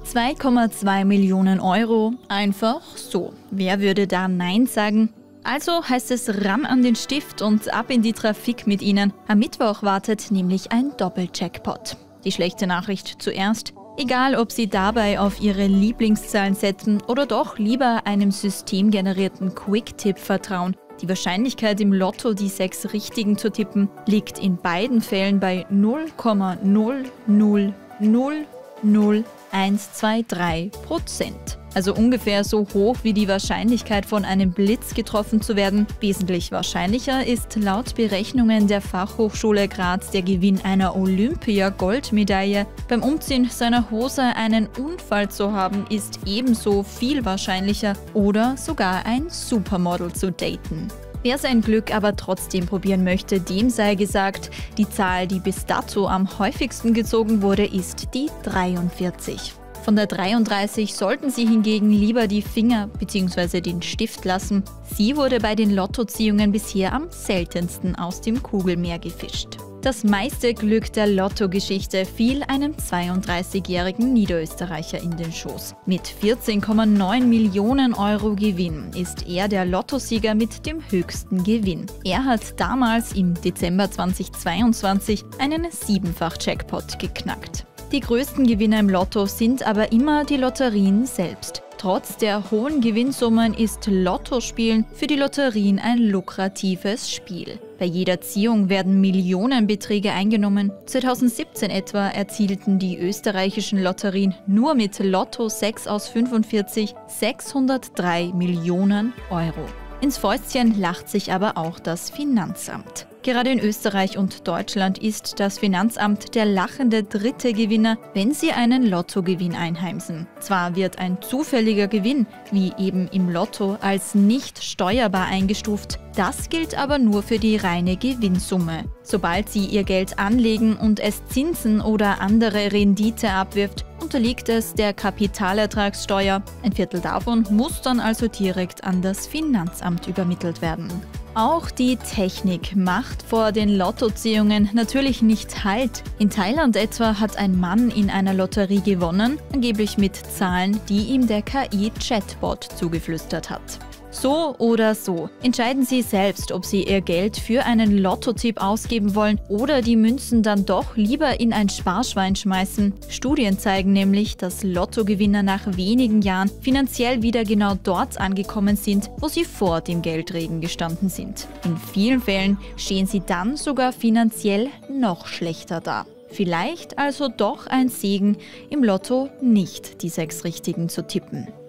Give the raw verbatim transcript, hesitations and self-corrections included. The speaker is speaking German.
zwei Komma zwei Millionen Euro, einfach so. Wer würde da Nein sagen? Also heißt es ran an den Stift und ab in die Trafik mit Ihnen. Am Mittwoch wartet nämlich ein Doppel-Jackpot. Die schlechte Nachricht zuerst. Egal, ob Sie dabei auf Ihre Lieblingszahlen setzen oder doch lieber einem systemgenerierten Quick-Tipp vertrauen. Die Wahrscheinlichkeit im Lotto, die sechs Richtigen zu tippen, liegt in beiden Fällen bei null Komma null null null null eins zwei drei Prozent. Also ungefähr so hoch wie die Wahrscheinlichkeit von einem Blitz getroffen zu werden. Wesentlich wahrscheinlicher ist laut Berechnungen der Fachhochschule Graz der Gewinn einer Olympia-Goldmedaille. Beim Umziehen seiner Hose einen Unfall zu haben, ist ebenso viel wahrscheinlicher oder sogar ein Supermodel zu daten. Wer sein Glück aber trotzdem probieren möchte, dem sei gesagt, die Zahl, die bis dato am häufigsten gezogen wurde, ist die dreiundvierzig. Von der dreiunddreißig sollten Sie hingegen lieber die Finger bzw. den Stift lassen. Sie wurde bei den Lottoziehungen bisher am seltensten aus dem Kugelmeer gefischt. Das meiste Glück der Lottogeschichte fiel einem zweiunddreißigjährigen Niederösterreicher in den Schoß. Mit vierzehn Komma neun Millionen Euro Gewinn ist er der Lottosieger mit dem höchsten Gewinn. Er hat damals im Dezember zweitausendzweiundzwanzig einen Siebenfach-Jackpot geknackt. Die größten Gewinner im Lotto sind aber immer die Lotterien selbst. Trotz der hohen Gewinnsummen ist Lottospielen für die Lotterien ein lukratives Spiel. Bei jeder Ziehung werden Millionenbeträge eingenommen. zweitausendsiebzehn etwa erzielten die österreichischen Lotterien nur mit Lotto sechs aus fünfundvierzig sechshundertdrei Millionen Euro. Ins Fäustchen lacht sich aber auch das Finanzamt. Gerade in Österreich und Deutschland ist das Finanzamt der lachende dritte Gewinner, wenn Sie einen Lottogewinn einheimsen. Zwar wird ein zufälliger Gewinn, wie eben im Lotto, als nicht steuerbar eingestuft, das gilt aber nur für die reine Gewinnsumme. Sobald Sie Ihr Geld anlegen und es Zinsen oder andere Rendite abwirft, unterliegt es der Kapitalertragssteuer. Ein Viertel davon muss dann also direkt an das Finanzamt übermittelt werden. Auch die Technik macht vor den Lottoziehungen natürlich nicht Halt. In Thailand etwa hat ein Mann in einer Lotterie gewonnen, angeblich mit Zahlen, die ihm der K I-Chatbot zugeflüstert hat. So oder so, entscheiden Sie selbst, ob Sie Ihr Geld für einen Lottotipp ausgeben wollen oder die Münzen dann doch lieber in ein Sparschwein schmeißen. Studien zeigen nämlich, dass Lottogewinner nach wenigen Jahren finanziell wieder genau dort angekommen sind, wo sie vor dem Geldregen gestanden sind. In vielen Fällen stehen sie dann sogar finanziell noch schlechter da. Vielleicht also doch ein Segen, im Lotto nicht die sechs Richtigen zu tippen.